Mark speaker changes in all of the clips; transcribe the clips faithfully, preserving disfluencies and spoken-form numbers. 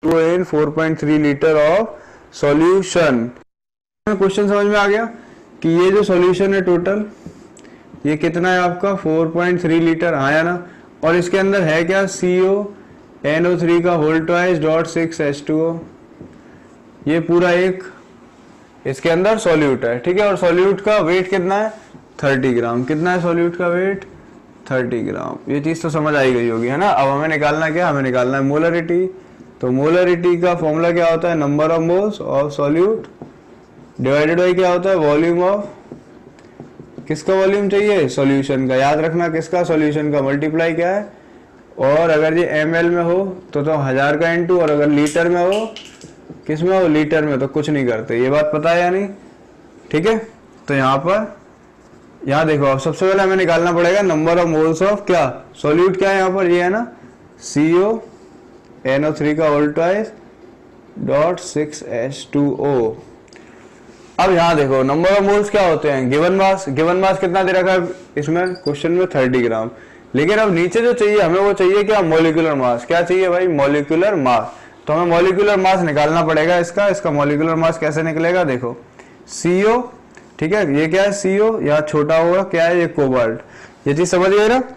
Speaker 1: To in four point three litre of solution. Question समझ में आ गया कि ये जो सॉल्यूशन है टोटल ये कितना है आपका फोर पॉइंट थ्री लीटर आया ना, और इसके अंदर है क्या C O N O three का whole twice dot six H two O, ये पूरा एक इसके अंदर सॉल्यूट है, ठीक है। और सॉल्यूट का वेट कितना है थर्टी ग्राम। कितना है सॉल्यूट का वेट थर्टी ग्राम। ये चीज तो समझ आई गई होगी है ना। अब हमें निकालना क्या, हमें निकालना है मोलरिटी। तो मोलरिटी का फॉर्मूला क्या होता है, number of moles of solute divided by क्या होता है वॉल्यूम ऑफ, किसका वॉल्यूम चाहिए सॉल्यूशन का, याद रखना किसका सॉल्यूशन का, मल्टीप्लाई क्या है, और अगर ये एम एल में हो तो तो हजार का इंटू, और अगर लीटर में हो किस में हो लीटर में, तो कुछ नहीं करते। ये बात पता है या नहीं, ठीक है। तो यहाँ पर यहाँ देखो, अब सबसे पहले हमें निकालना पड़ेगा नंबर ऑफ मोल्स ऑफ क्या सॉल्यूट, क्या है यहाँ पर ये है ना C O N O three का whole twice dot six H two O. अब यहाँ देखो नंबर ऑफ मोल्स क्या होते हैं, गिवन मास। गिवन मास कितना दे रखा है इसमें क्वेश्चन में थर्टी ग्राम। लेकिन अब नीचे जो चाहिए हमें वो चाहिए क्या मॉलिक्यूलर मास। क्या चाहिए भाई मॉलिक्यूलर मास। तो हमें मॉलिक्यूलर मास निकालना पड़ेगा इसका। इसका मॉलिक्यूलर मास कैसे निकलेगा, देखो सी ओ, ठीक है, ये क्या है सी ओ, यहाँ छोटा होगा क्या है ये कोबाल्ट, ये चीज समझ गए ना।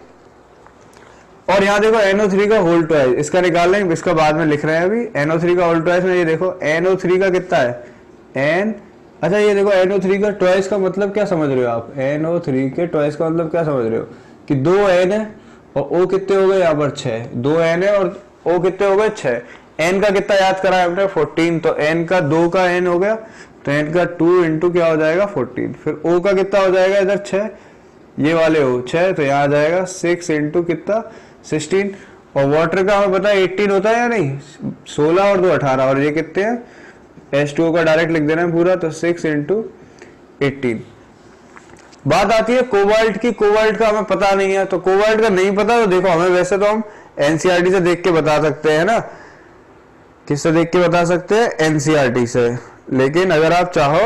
Speaker 1: और यहाँ देखो एन ओ थ्री का होल ट्वाइस, इसका निकाल लेंगे, इसका बाद में लिख रहे हैं अभी। एन ओ थ्री का होल ट्वाइस में ये देखो एन ओ थ्री का कितना है एन, अच्छा ये देखो एन ओ थ्री का ट्वाइस का मतलब क्या समझ रहे हो आप, एन ओ थ्री के ट्वाइस का मतलब क्या समझ रहे हो कि दो एन है और ओ कितने हो गए यहाँ पर छह, दो एन है और ओ कितने हो गए छह। एन का कितना याद करा है हमने फोर्टीन, तो एन का दो का एन हो गया, तो एन का टू इंटू क्या हो जाएगा फोर्टीन। फिर ओ का कितना हो जाएगा इधर छह, ये वाले हो छह, तो यहाँ आ जाएगा सिक्स इंटू कितना सिक्सटीन। और वाटर का हमें पता है एटीन होता है या नहीं, सोलह और दो अठारह, और ये कितने हैं एच टू ओ का डायरेक्ट लिख देना है पूरा, तो सिक्स इंटू एटीन। बात आती है कोबाल्ट की। कोबाल्ट का हमें पता नहीं है, तो कोबाल्ट का नहीं पता तो देखो हमें वैसे तो हम एनसीईआरटी से देख के बता सकते हैं ना, किससे देख के बता सकते हैं एनसीईआरटी से। लेकिन अगर आप चाहो,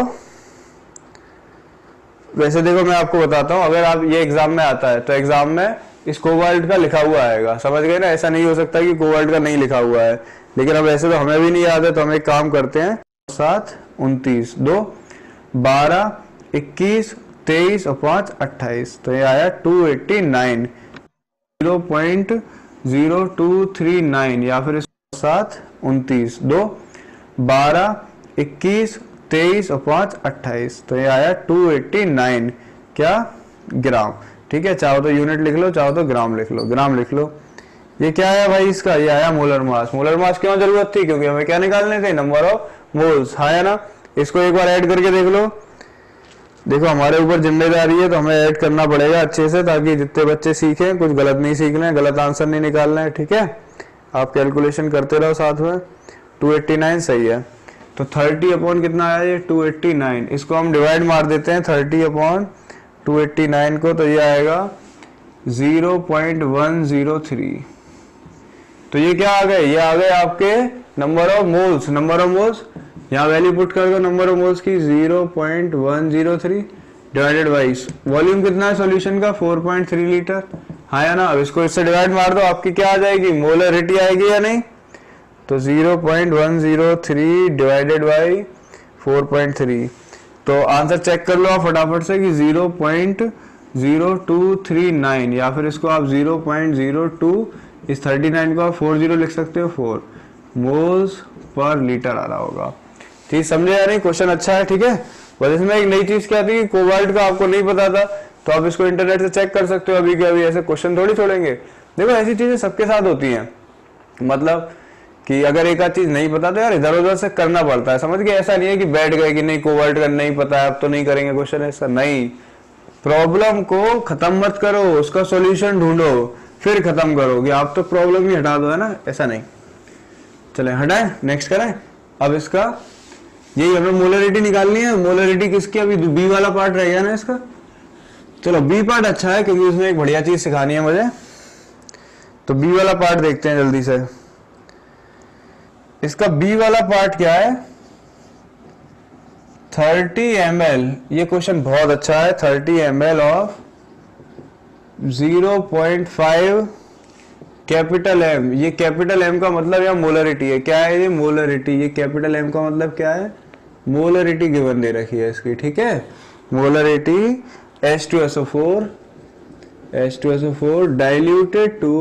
Speaker 1: वैसे देखो मैं आपको बताता हूं, अगर आप ये एग्जाम में आता है तो एग्जाम में इस कोबाल्ट का लिखा हुआ आएगा, समझ गए ना। ऐसा नहीं हो सकता कि कोबाल्ट का नहीं लिखा हुआ है। लेकिन अब वैसे तो हमें भी नहीं याद है, तो हम एक काम करते हैं, सात उनतीस दो बारह इक्कीस तेईस और पांच अट्ठाईस, तो ये आया two eighty nine, zero point zero two three nine, या फिर सात उनतीस दो बारह इक्कीस तेईस और पांच अट्ठाईस, तो ये आया टू एट्टी नाइन क्या ग्राम, ठीक है। चाहो तो यूनिट लिख लो, चाहो तो ग्राम लिख लो, ग्राम लिख लो। ये क्या आया भाई इसका, ये आया मोलर मास। मोलर मास क्यों जरूरत थी, क्योंकि हमें क्या निकालने थे नंबर ऑफ मोल्स, है ना। इसको एक बार ऐड करके देख लो, देखो हमारे ऊपर जिम्मेदारी है तो हमें ऐड करना पड़ेगा अच्छे से, ताकि जितने बच्चे सीखें कुछ गलत नहीं सीख लें, गलत आंसर नहीं निकालना है, ठीक है। आप कैलकुलेशन करते रहो साथ में। टू एट्टी नाइन सही है, तो थर्टी अपॉन कितना आया ये टू एट्टी नाइन, इसको हम डिवाइड मार देते हैं thirty upon two eighty nine को, तो ये आएगा zero point one zero three. तो ये क्या आ गए, ये आ गए आपके number of moles. Number of moles यहाँ वैल्यू पुट कर दो नंबर ऑफ मोल्स की zero point one zero three divided by volume कितना है सॉल्यूशन का फोर पॉइंट थ्री लीटर, हाँ या ना। अब इसको इससे डिवाइड मार दो, आपकी क्या आ जाएगी मोलरिटी आएगी या नहीं, तो zero point one zero three divided by four point three. तो आंसर चेक कर लो आप फटाफट से कि zero point zero two three nine, या फिर इसको आप जीरो पॉइंट जीरो टू, इस थर्टी नाइन को आप फोर जीरो लिख सकते हो, फोर मोल्स पर लीटर आ रहा होगा। ठीक समझे या नहीं, क्वेश्चन अच्छा है, ठीक है। बस इसमें एक नई चीज क्या थी, कोबाल्ट का आपको नहीं पता था, तो आप इसको इंटरनेट से चेक कर सकते हो। अभी के अभी ऐसे क्वेश्चन थोड़ी छोड़ेंगे। देखो ऐसी चीजें सबके साथ होती हैं, मतलब कि अगर एक आध चीज नहीं पता तो यार इधर उधर से करना पड़ता है, समझ गए। ऐसा नहीं है कि बैठ गए कि नहीं कोबाल्ट का नहीं पता है अब तो नहीं करेंगे क्वेश्चन, ऐसा नहीं। प्रॉब्लम को खत्म मत करो, उसका सॉल्यूशन ढूंढो, फिर खत्म करोगे। आप तो प्रॉब्लम ही हटा दो, है ना, ऐसा नहीं। चले हटाएं, नेक्स्ट करें। अब इसका यही हमें मोलरिटी निकालनी है। मोलरिटी किसकी, अभी बी वाला पार्ट रह गया ना इसका। चलो बी पार्ट अच्छा है क्योंकि उसमें एक बढ़िया चीज सिखानी है मुझे, तो बी वाला पार्ट देखते हैं जल्दी से। इसका बी वाला पार्ट क्या है, थर्टी एम एल, ये क्वेश्चन बहुत अच्छा है। Thirty M L of zero point five capital M, ये कैपिटल एम का मतलब यहाँ मोलरिटी है। क्या है ये? मोलरिटी। ये कैपिटल एम का मतलब क्या है? मोलरिटी गिवन दे रखी है इसकी, ठीक है। Molarity H two S O four, H two S O four diluted to,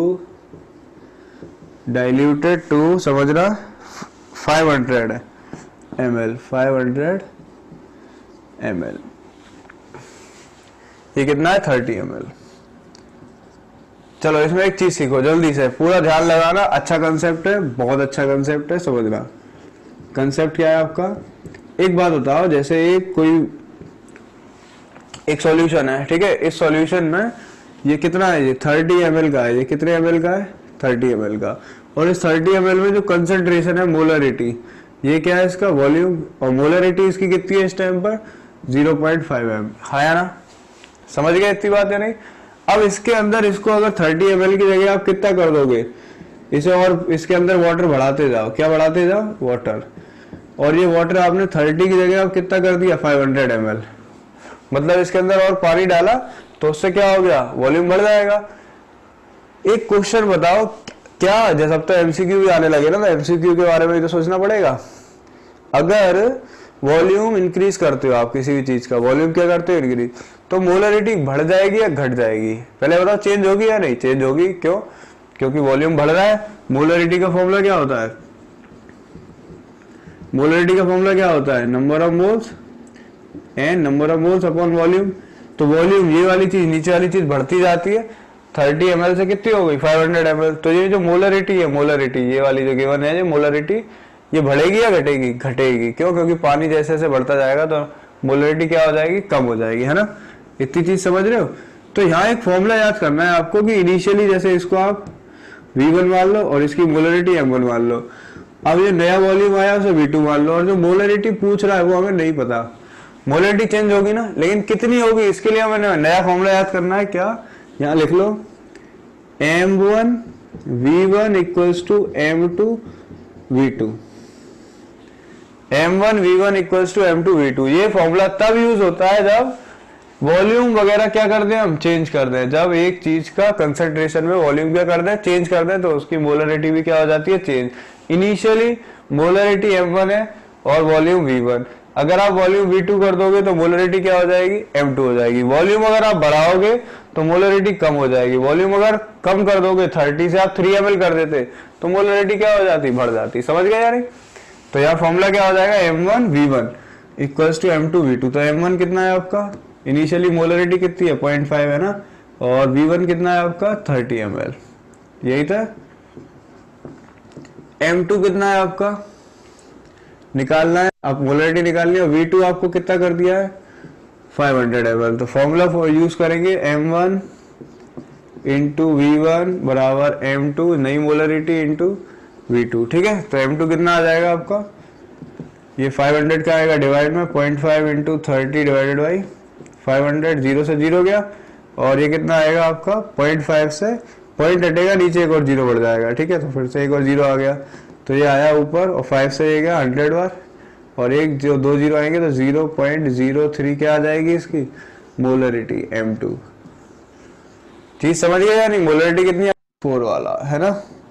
Speaker 1: diluted to समझना five hundred M L, five hundred M L. ये कितना है? Thirty M L. चलो इसमें एक चीज सीखो जल्दी से, पूरा ध्यान लगाना। अच्छा कंसेप्ट है, बहुत अच्छा कंसेप्ट है, समझना। कंसेप्ट क्या है आपका? एक बात बताओ, जैसे एक कोई एक सॉल्यूशन है, ठीक है। इस सॉल्यूशन में ये कितना है? ये थर्टी एम एल का है। ये कितने एम एल का है? थर्टी एम एल का। और इस थर्टी एम एल में जो कंसेंट्रेशन है मोलरिटी, ये क्या है? इसका वॉल्यूम। और मोलरिटी इसकी कितनी है इस टाइम पर? Zero point five M. है ना? समझ गए इतनी बात है नहीं? अब इसके अंदर इसको अगर थर्टी एम एल की जगह आप कितना कर दोगे इसे, और इसके अंदर वाटर बढ़ाते जाओ। क्या बढ़ाते जाओ? वाटर। और ये वाटर आपने थर्टी की जगह आप कितना कर दिया? Five hundred M L. मतलब इसके अंदर और पानी डाला तो उससे क्या हो गया? वॉल्यूम बढ़ जाएगा। एक क्वेश्चन बताओ, क्या जैसे अब तो एमसीक्यू भी आने लगे ना, तो एमसीक्यू के बारे में तो सोचना पड़ेगा। अगर वॉल्यूम इंक्रीज करते हो आप किसी भी चीज का, वॉल्यूम क्या करते हो? इंक्रीज, तो मोलरिटी बढ़ जाएगी या घट जाएगी? पहले बताओ, चेंज होगी या नहीं? चेंज होगी। क्यों? क्योंकि वॉल्यूम बढ़ रहा है। मोलरिटी का फॉर्मूला क्या होता है? मोलरिटी का फॉर्मूला क्या होता है? Number of moles and number of moles upon volume. तो वॉल्यूम, ये वाली चीज, नीचे वाली चीज बढ़ती जाती है। थर्टी एम एल से कितनी हो गई? Five hundred M L. तो ये जो मोलरिटी है, मोलरिटी ये वाली जो गिवन है, ये मोलरिटी ये बढ़ेगी या घटेगी? घटेगी। क्यों? क्योंकि पानी जैसे जैसे बढ़ता जाएगा तो मोलरिटी क्या हो जाएगी? कम हो जाएगी, है ना? इतनी चीज समझ रहे हो? तो यहाँ एक फॉर्मूला याद करना है आपको कि इनिशियली जैसे इसको आप वी वन मान लो और इसकी मोलरिटी एम वन मान लो। अब ये नया वॉल्यूम आया उसे वी टू मान लो, और जो मोलरिटी पूछ रहा है वो हमें नहीं पता। मोलरिटी चेंज होगी ना, लेकिन कितनी होगी इसके लिए हमें नया फॉर्मूला याद करना है। क्या? यहाँ लिख लो, M one V one equals to M two V two. M one V one equals to M two V two. ये फॉर्मूला तब यूज होता है जब वॉल्यूम वगैरह क्या कर दें हम? चेंज कर दें। जब एक चीज का कंसंट्रेशन में वॉल्यूम क्या कर दें? चेंज कर दें, तो उसकी मोलरिटी भी क्या हो जाती है? Change. Initially molarity M one है और वॉल्यूम वी वन। अगर आप वॉल्यूम वी टू कर दोगे तो मोलरिटी क्या हो जाएगी? एम टू हो जाएगी। वॉल्यूम अगर आप बढ़ाओगे तो मोलरिटी कम हो जाएगी। वॉल्यूम अगर कम कर दोगे, थर्टी से आप थ्री एम एल कर देते, तो मोलरिटी क्या हो जाती? बढ़ जाती। समझ गए यार? तो यहाँ फॉर्मूला क्या हो जाएगा? M one V one equals to M two V two. तो एम वन कितना है आपका? इनिशियली मोलरिटी कितनी है? पॉइंट फाइव है ना। और वी वन कितना है आपका? Thirty M L. यही था। एम टू कितना है आपका? निकालना है, आप मोलरिटी निकालनी है। वी टू आपको कितना कर दिया है? Five hundred M L. तो फॉर्मूला यूज करेंगे M one into V one बराबर एम टू नई मोलरिटी इंटू वी टू। ठीक है, तो एम टू कितना आ जाएगा आपका? ये फाइव हंड्रेड का आएगा डिवाइड में point five into thirty divided by five hundred. Zero से जीरो गया, और ये कितना आएगा आपका? पॉइंट फाइव से पॉइंट हटेगा, नीचे एक और जीरो बढ़ जाएगा। ठीक है, तो फिर से एक और जीरो आ गया, तो ये आया ऊपर, और फाइव से ये गया हंड्रेड बार, और एक जो दो जीरो आएंगे तो जीरो पॉइंट जीरो थ्री क्या आ जाएगी इसकी? Molarity M two. चीज समझ गए या नहीं? मोलरिटी कितनी? फोर वाला है ना।